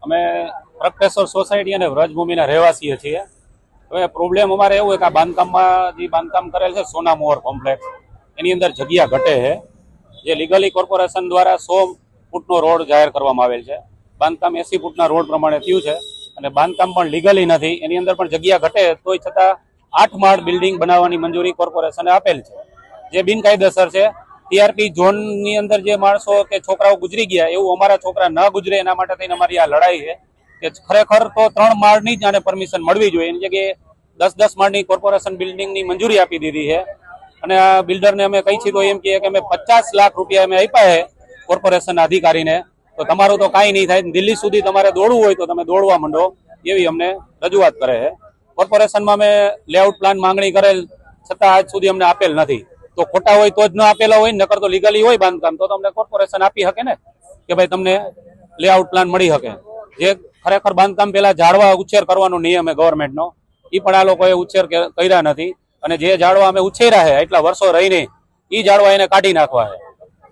અમે પ્રગટેશ્વર સોસાયટી અને વ્રજભૂમિના રહેવાસીએ છીએ. હવે પ્રોબ્લેમ અમારે એવું હોય કે આ બાંધકામમાં જે બાંધકામ કરેલ છે સોના મોહર કોમ્પ્લેક્સ, એની અંદર જગ્યા ઘટે છે. જે લીગલી કોર્પોરેશન દ્વારા 100 ફૂટનો રોડ જાહેર કરવામાં આવેલ છે. બાંધકામ 80 ફૂટના રોડ પ્રમાણે થયું છે અને બાંધકામ પણ લીગલી નથી. એની અંદર પણ જગ્યા ઘટે તોય છતાં 8 માળ બિલ્ડિંગ બનાવવાની મંજૂરી કોર્પોરેશને આપેલ છે, જે બિનકાયદેસર છે. ટીઆરપી ઝોનની અંદર જે માણસો કે છોકરાઓ ગુજરી ગયા એવું અમારા છોકરા ન ગુજરે એના માટે થઈને અમારી આ લડાઈ છે કે ખરેખર તો 3 માળની જ આને પરમિશન મળવી જોઈએ. એની જગ્યાએ 10-10 માળની કોર્પોરેશન બિલ્ડિંગની મંજૂરી આપી દીધી છે. અને આ બિલ્ડરને અમે કહી છીએ તો એમ કહીએ કે અમે 50 લાખ રૂપિયા અમે આપ્યા છે કોર્પોરેશન અધિકારીને, તો તમારું તો કાંઈ નહીં થાય, દિલ્હી સુધી તમારે દોડવું હોય તો તમે દોડવા માંડો, એવી અમને રજૂઆત કરે છે. કોર્પોરેશનમાં અમે લેઆઉટ પ્લાન માંગણી કરેલ છતાં આજ સુધી અમને આપેલ નથી. તો ખોટા હોય તો જ ન આપેલા હોય, નકર તો લીગલી હોય બાંધકામ તો તમને કોર્પોરેશન આપી શકે ને કે ભાઈ તમને લેઆઉટ પ્લાન મળી શકે. જે ખરેખર બાંધકામ પેલા ઝાડવા ઉછેર કરવાનો નિયમ છે ગવર્મેન્ટનો, એ પણ આ લોકોએ ઉછેર કર્યા નથી. અને જે ઝાડવા અમે ઉછેર્યા છે એટલા વર્ષો રહીને એ ઝાડવા એને કાઢી નાખવા છે.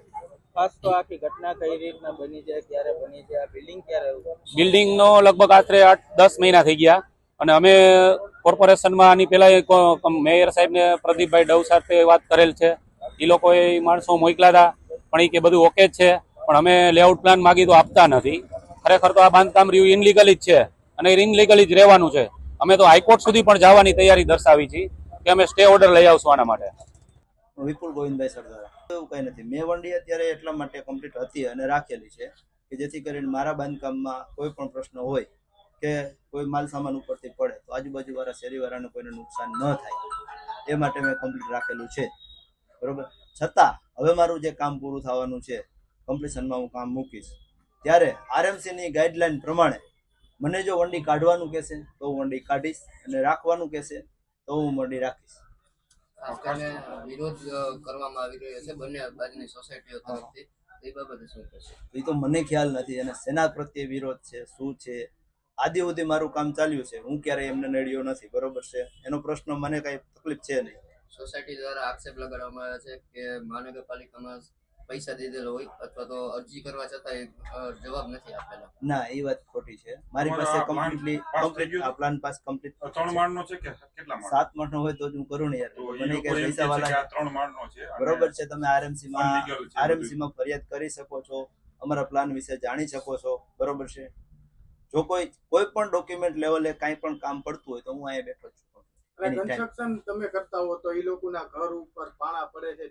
ખાસ તો આખી ઘટના કઈ રીતના બની છે, ક્યારે બની છે, આ બિલ્ડિંગ ક્યારે? બિલ્ડિંગનો લગભગ આશરે 8-10 મહિના થઈ ગયા અને અમે કોર્પોરેશનમાં આની પહેલા મેયર સાહેબને પ્રદીપભાઈ ડવ સાથે વાત કરેલ છે. એ લોકોએ માણસો મોકલા હતા પણ એ કે બધું ઓકે જ છે, પણ અમે લેઆઉટ પ્લાન માગી તો આપતા નથી. ખરેખર તો આ બાંધકામ રહ્યું ઇનલીગલી જ છે અને ઇનલીગલી જ રહેવાનું છે. અમે તો હાઈકોર્ટ સુધી પણ જવાની તૈયારી દર્શાવી છે કે અમે સ્ટે ઓર્ડર લઈ આવશું આના માટે. વિપુલ ગોવિંદભાઈ સરદાર. એવું કઈ નથી, મેં વંડી અત્યારે એટલા માટે કમ્પ્લીટ હતી અને રાખેલી છે કે જેથી કરીને મારા બાંધકામમાં કોઈ પણ પ્રશ્ન હોય કે કોઈ માલ સામાન ઉપરથી પડે તો આજુબાજુ વાળા શેરીવાળાને કોઈને નુકસાન ન થાય એ માટે મેં કમ્પ્લીટ રાખેલું છે. બરોબર. છતાં હવે મારું જે કામ પૂરું થવાનું છે, કમ્પ્લીશનમાં હું કામ મૂકીશ ત્યારે આરએમસીની ગાઈડલાઈન પ્રમાણે મને જો વંડી કાઢવાનું કહેશે તો હું વંડી કાઢીશ અને રાખવાનું કહેશે તો હું વંડી રાખીશ. વિરોધ કરવામાં આવી રહ્યો છે બંને બાજુની સોસાયટીઓ તરફથી, એ બાબતે શું કહેશો? એ તો મને ખ્યાલ નથી અને સેના પ્રત્યે વિરોધ છે શું છે. આદિ સુધી મારું કામ ચાલ્યું છે, હું ક્યારેય એમને નડ્યો નથી. બરોબર છે, એનો પ્રશ્ન મને કઈ તકલીફ છે નહીં. સોસાયટી દ્વારા આક્ષેપ લગાડવામાં આવે છે કે મહાનગરપાલિકામાં પૈસા દીધેલો હોય અથવા તો અરજી કરવા છતાં જવાબ નથી આપેલો. ના, એ વાત ખોટી છે. મારી પાસે કમ્પ્લીટ આ પ્લાન પાસ કમ્પ્લીટ 3 માળનો છે કે કેટલા માળ? 7 માળનો હોય તો હું કરું ને યાર. મને કઈ પૈસા વાળા 3 માળનો છે. બરોબર છે, તમે આરએમસી માં ફરિયાદ કરી શકો છો, અમારા પ્લાન વિશે જાણી શકો છો. બરોબર છે. જો કોઈ પણ ડોક્યુમેન્ટ લેવલે કાંઈ પણ કામ પડતું હોય તો હું અહીંયા બેઠો છું. કન્સ્ટ્રક્શન તમે કરતા હો તો એ લોકોના ઘર ઉપર પાણા પડે છે,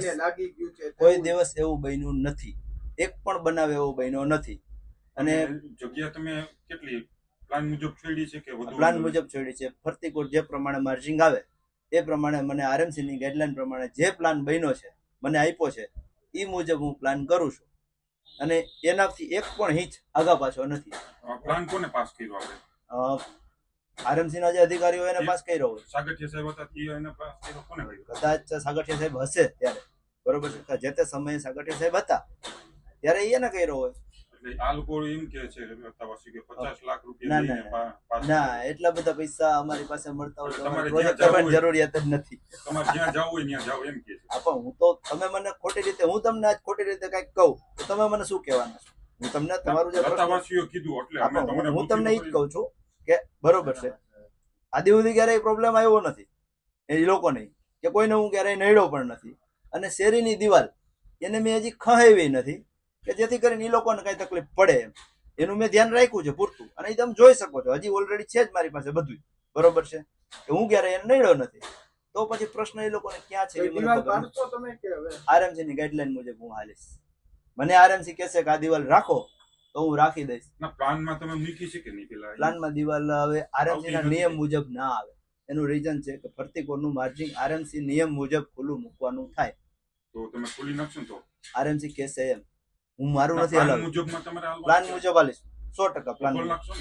કોઈ દિવસ એવું બન્યું નથી. એક પણ બનાવ એવો બન્યો નથી. અને જગ્યા તમે કેટલી પ્લાન મુજબ છોડી છે કે વધુ? પ્લાન મુજબ છોડી છે. ફરતી કોટ જે પ્રમાણે માર્જિંગ આવે એ પ્રમાણે મને આરએમસી ની ગાઈડલાઈન પ્રમાણે જે પ્લાન બન્યો છે મને આપ્યો છે એ મુજબ હું પ્લાન કરું છું અને એનાથી એક પણ હિંચ આગા પાછો નથી. પ્લાન કોને પાસ કર્યો આપણે? આરએમસી ના જે અધિકારીઓ એને પાસ કર્યો હોય. સાગઠિયા સાહેબ હતા એને પાસ કર્યો કોને કર્યો? કદાચ સાગઠિયા સાહેબ હશે ત્યારે. બરોબર છે, જે તે સમયે સાગઠિયા સાહેબ હતા ત્યારે એને કર્યો હોય. એટલે આ લોકો એમ કે છે કે 50 લાખ રૂપિયા ના, એટલા બધા પૈસા અમારી પાસે મળતા હોય તો પ્રોજેક્ટ કરવાની જરૂરિયાત જ નથી. તમારે જ્યાં જવું હોય ત્યાં જાવ એમ કે છે. પણ હું તો તમે મને ખોટી રીતે, હું તમને આજ ખોટી રીતે કઈક કહું તો તમે મને શું કહેવાના છો? હું તમને તમારું જે પ્રશ્ન કીધું એટલે હું તમને એ જ કહું છું કે બરોબર છે, આદિ સુધી ક્યારેય પ્રોબ્લેમ આવ્યો નથી એ લોકો નહીં કે કોઈને હું ક્યારેય નડ્યો પણ નથી. અને શેરીની દિવાલ એને મેં હજી ખહાવી નથી કે જેથી કરીને એ લોકોને કઈ તકલીફ પડે એનું મેં ધ્યાન રાખ્યું છે પૂરતું. અને એ તમે જોઈ શકો છો હજી ઓલરેડી છે જ મારી પાસે બધું. બરોબર છે, કે હું ક્યારેય એને નડ્યો નથી. તો પછી પ્રશ્ન એ લોકોને ક્યાં છે? આરએમસી ની ગાઈડલાઈન મુજબ હું હાલીશ. મને આરએમસી કહેશે કે આ દિવાલ રાખો તો હું રાખી દઈશ. પ્લાનમાં તમે મૂકી છે કે નહીં? પેલા પ્લાનમાં દિવાલ હવે આરએમસી ના નિયમ મુજબ ના આવે. એનું રીઝન છે કે ફરતી કોરનું માર્જિંગ આરએમસી નિયમ મુજબ ખુલ્લું મૂકવાનું થાય. તો તમે ખુલ્લી નાખશો તો આરએમસી કહેશે એમ. હું મારું નથી હલાવું. પ્લાન મુજબ હાલીશ 100% પ્લાન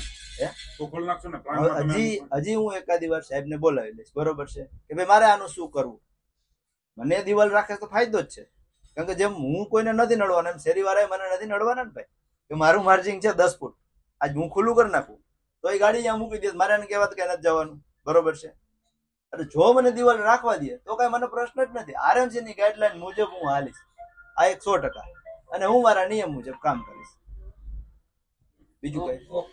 હજી હું એકાદી વાર સાહેબ ને બોલાવી લઈશ. બરોબર છે, કે ભાઈ મારે આનું શું કરવું. મને દિવાલ રાખે તો ફાયદો જ છે, કારણ કે જેમ હું કોઈને નથી નડવાનો એમ શેરી વાળા મને નથી નડવાના ને ભાઈ. કે મારું માર્જિંગ છે 10 ફૂટ, આજ હું ખુલ્લું કરી નાખું તો એ ગાડી ત્યાં મૂકી દે, મારે એને કહેવાત કે નથી જવાનું. બરોબર છે. અને જો મને દિવાલ રાખવા દે તો કઈ મને પ્રશ્ન જ નથી. આરએમસી ની ગાઈડલાઈન મુજબ હું હાલીશ, આ 100%. અને હું મારા નિયમ મુજબ કામ કરીશ, બીજું કઈ